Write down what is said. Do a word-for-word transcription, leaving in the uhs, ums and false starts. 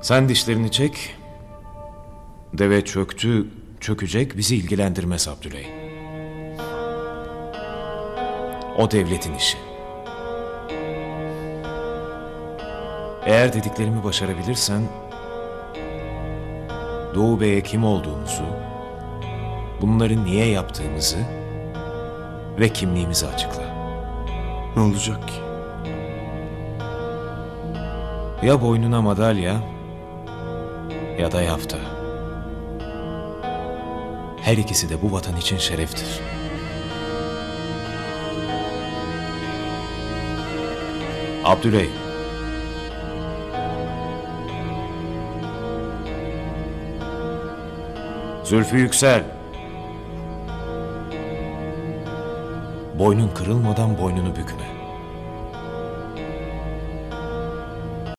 Sen dişlerini çek. Deve çöktü, çökecek, bizi ilgilendirmez Abdüley. O devletin işi. Eğer dediklerimi başarabilirsen Doğu Bey'e kim olduğumuzu, bunları niye yaptığımızı ve kimliğimizi açıkla. Ne olacak ki? Ya boynuna madalya ya da yafta. Her ikisi de bu vatan için şereftir. Abdüley. Zülfü Yüksel. Boynun kırılmadan boynunu bükme.